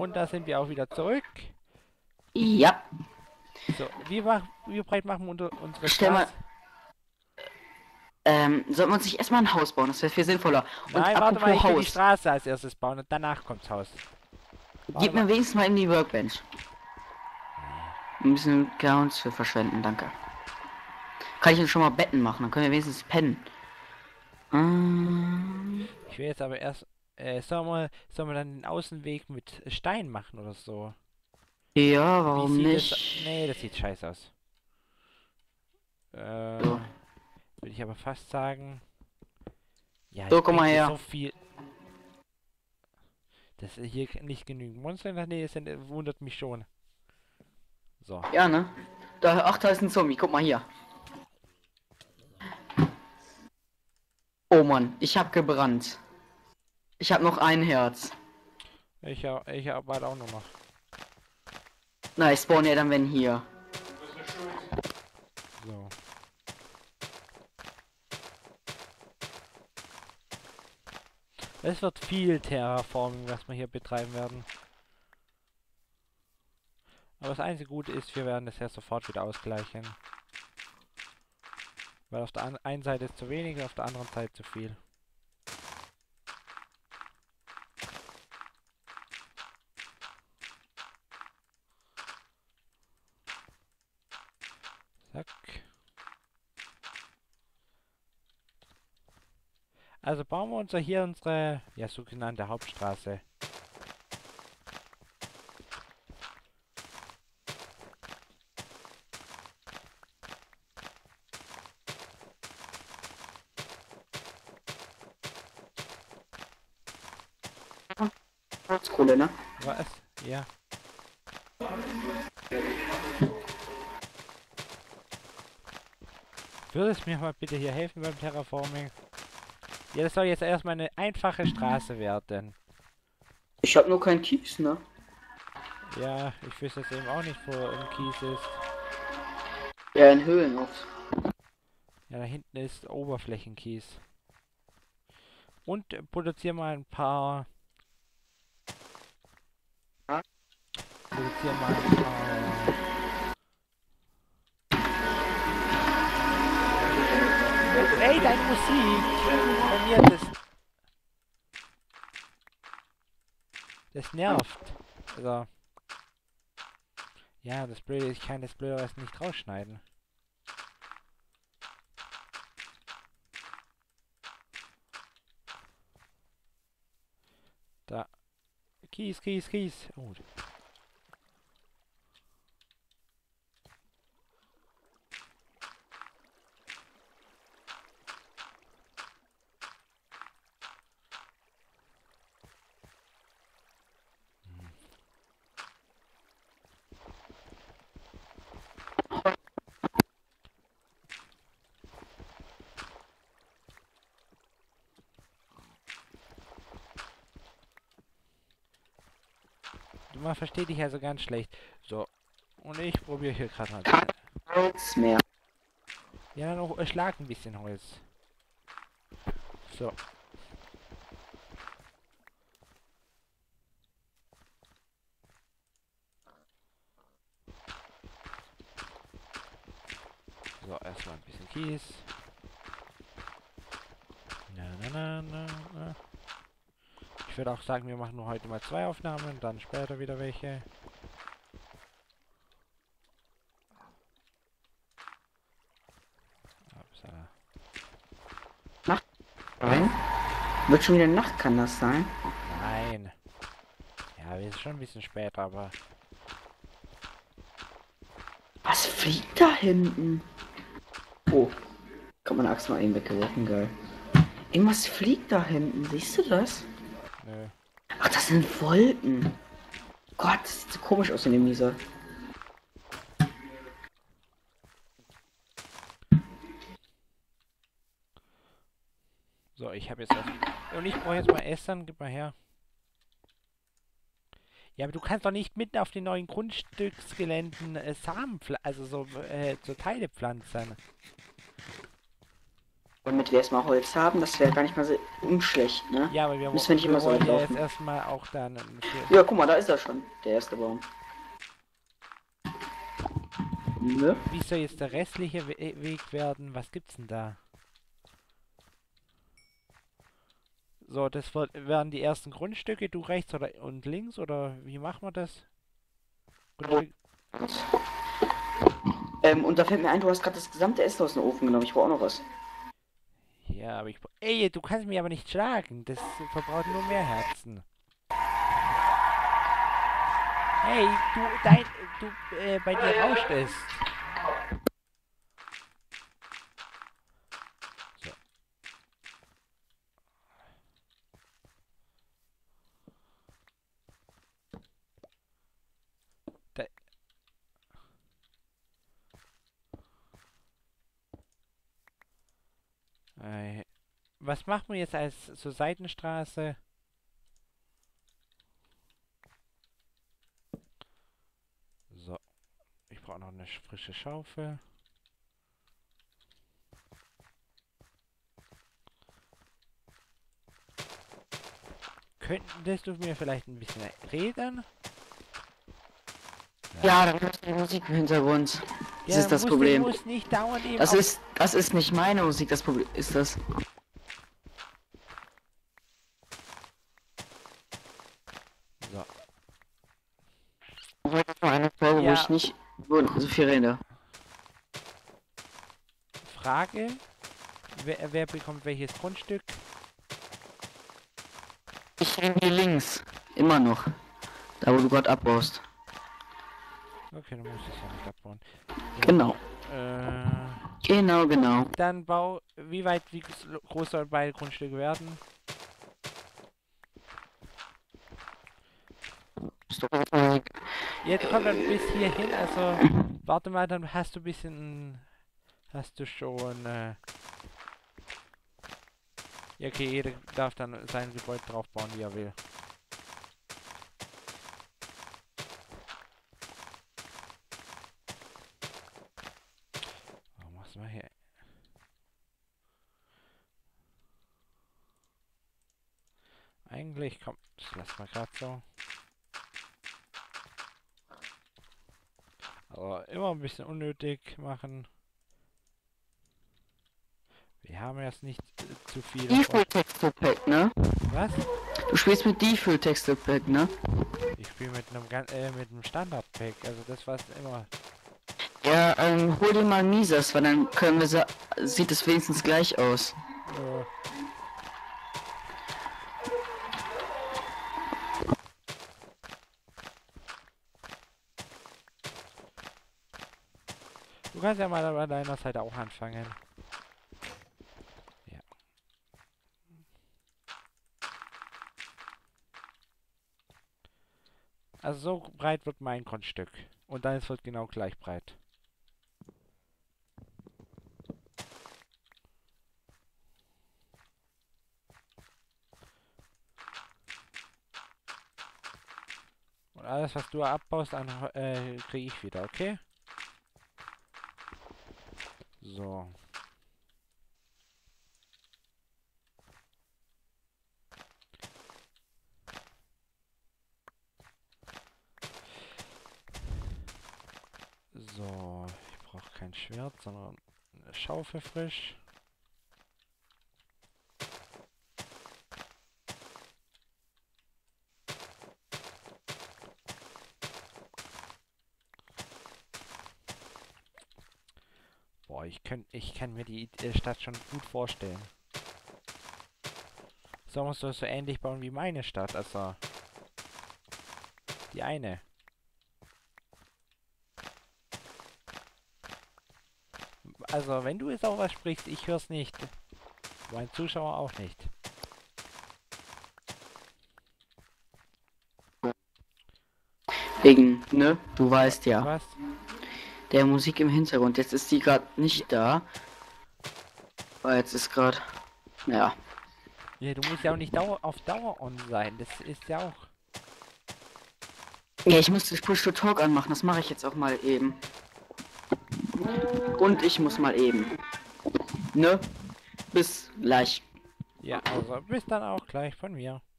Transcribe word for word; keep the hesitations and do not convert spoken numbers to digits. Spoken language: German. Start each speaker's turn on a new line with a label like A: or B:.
A: Und da sind wir auch wieder zurück.
B: Ja.
A: So, wie, mach, wie breit machen wir unter, unsere
B: Stell mal,
A: Straße?
B: ähm, sollten wir uns nicht erstmal ein Haus bauen? Das wäre viel sinnvoller. Und
A: Nein, warte mal,
B: apropos
A: ich will die
B: Haus,
A: Straße als erstes bauen und danach kommt's Haus. Warte
B: gib
A: mal.
B: mir wenigstens mal in die Workbench.
A: Nee.
B: Ein bisschen Grounds für verschwenden, danke. Kann ich uns schon mal Betten machen, dann können wir wenigstens pennen. Ähm,
A: Ich will jetzt aber erst. Äh, sollen wir, sollen wir dann den Außenweg mit Stein machen oder so?
B: ja,
A: Wie
B: warum
A: sieht es.
B: nicht?
A: Nee, das sieht scheiße aus. Äh,
B: So,
A: würde ich aber fast sagen. Ja,
B: so
A: es
B: komm mal
A: bringt dir
B: her.
A: so viel. Dass hier nicht genügend Monster in der Nähe sind, äh, wundert mich schon. So.
B: Ja, ne? Da, ach, da ist ein Zombie, guck mal hier. Oh Mann, ich hab gebrannt. Ich hab noch ein Herz.
A: Ich, hab- ich arbeite auch noch mal.
B: Na, ich spawn ja dann wenn hier.
A: So. Es wird viel Terraforming, was wir hier betreiben werden. Aber das einzige Gute ist, wir werden das ja sofort wieder ausgleichen. Weil auf der an- einen Seite ist zu wenig, auf der anderen Seite zu viel. Zack. Also bauen wir uns ja hier unsere, ja, sogenannte Hauptstraße.
B: Holzkohle, ne?
A: Was? Ja. Würdest mir mal bitte hier helfen beim Terraforming? Ja, das soll jetzt erstmal eine einfache Straße werden.
B: Ich hab nur keinen Kies, ne?
A: Ja, ich wüsste jetzt eben auch nicht, wo im Kies ist.
B: Ja, in Höhlen oft.
A: Ja, da hinten ist Oberflächenkies. Und äh, produziere mal ein paar.
B: Ja.
A: Produziere mal ein paar. Ey, deine Musik! Bei mir das. Das nervt. Also. Ja, das Blöde, ich kann das Blöde was nicht rausschneiden. Da. Kies, Kies, Kies. Oh. Man versteht dich also ganz schlecht. So. Und ich probiere hier gerade mal.
B: Kein Holz mehr.
A: Ja, noch äh, schlag ein bisschen Holz. So. So, erstmal ein bisschen Kies. Na, na, na, na, na. Ich würde auch sagen, wir machen nur heute mal zwei Aufnahmen, dann später wieder welche. Upsala.
B: Rein. Wird schon wieder Nacht, kann das sein?
A: Nein. Ja, wir sind schon ein bisschen später, aber
B: Was fliegt da hinten? Oh. Kann meine Axt mal eben weggeworfen, geil. Irgendwas fliegt da hinten, siehst du das?
A: nö.
B: Ach, das sind Wolken. Gott, das sieht so komisch aus in dem Mieser.
A: So, ich habe jetzt was. Und ich brauche jetzt mal Essen, gib mal her. Ja, aber du kannst doch nicht mitten auf den neuen Grundstücksgeländen äh, Samen, also so, äh, so Teile pflanzen.
B: Damit wir erstmal Holz haben, das wäre gar nicht mal so unschlecht, ne?
A: Ja, aber wir,
B: Müssen wir nicht
A: wir
B: immer so
A: wollen
B: weit
A: ja jetzt
B: laufen.
A: erstmal auch dann...
B: Ja, guck mal, da ist er schon, der erste Baum. Ne?
A: Wie soll jetzt der restliche We Weg werden? Was gibt's denn da? So, das wird, werden die ersten Grundstücke, du rechts oder und links, oder wie machen wir das? Grundstück,
B: Ähm, und da fällt mir ein, du hast gerade das gesamte Essen aus dem Ofen genommen. Ich brauche auch noch was.
A: ja, aber ich... Ey, du kannst mich aber nicht schlagen. Das verbraucht nur mehr Herzen. Hey, du, dein, du, äh, bei dir rauscht es. So. Da. Äh, was machen wir jetzt als so Seitenstraße? So. Ich brauche noch eine frische Schaufel. Könntest du mir vielleicht ein bisschen reden?
B: Ja, dann hörst du die Musik im Hintergrund. Das
A: Ja,
B: ist das
A: muss,
B: Problem.
A: muss nicht dauernd eben
B: Das
A: auf-
B: ist, das ist nicht meine Musik, das Problem ist das.
A: So.
B: Heute war eine Folge, wo
A: Ja.
B: ich nicht wo so viel rede.
A: Frage. Wer, wer bekommt welches Grundstück?
B: Ich bin hier links. Immer noch. Da, wo du gerade abbaust.
A: Okay, du musst es ja nicht abbauen.
B: Genau.
A: Äh,
B: Genau, genau.
A: dann bau... Wie weit, wie groß sollen beide Grundstücke werden? Jetzt kommt dann bis hierhin, also... Warte mal, dann hast du ein bisschen... Hast du schon... Äh, ja, okay, jeder darf dann sein Gebäude draufbauen, wie er will. Was machst du mal hier? Eigentlich kommt... Das lass mal gerade so. Aber immer ein bisschen unnötig machen. Wir haben erst nicht äh, zu viel. davon.
B: Default Texture Pack, ne?
A: Was?
B: Du spielst mit Default Texture Pack, ne?
A: Ich spiele mit einem gan- äh, mit einem Standard-Pack, also das war's immer.
B: Ja, ähm, hol dir mal Mises, weil dann können wir sa sieht es wenigstens gleich aus.
A: Äh, du kannst ja mal an deiner Seite auch anfangen. Ja. Also so breit wird mein Grundstück. Und deins wird genau gleich breit. Und alles, was du abbaust, dann äh, kriege ich wieder, okay? So. So, ich brauche kein Schwert, sondern eine Schaufel frisch. Boah, ich kann, ich kann mir die äh, Stadt schon gut vorstellen. So musst du es so ähnlich bauen wie meine Stadt, also die eine. Also, wenn du jetzt auch was sprichst, ich hör's nicht. Mein Zuschauer auch nicht.
B: Wegen, ne? Du weißt ja.
A: Was?
B: Der Musik im Hintergrund. Jetzt ist die gerade nicht da. Weil jetzt ist gerade. Ja.
A: Ja, du musst ja auch nicht Dauer auf Dauer on sein. Das ist ja auch.
B: Ja, ich muss das Push-to-Talk anmachen. Das mache ich jetzt auch mal eben. Und ich muss mal eben. Ne? bis gleich.
A: Ja, also bis dann auch gleich von mir.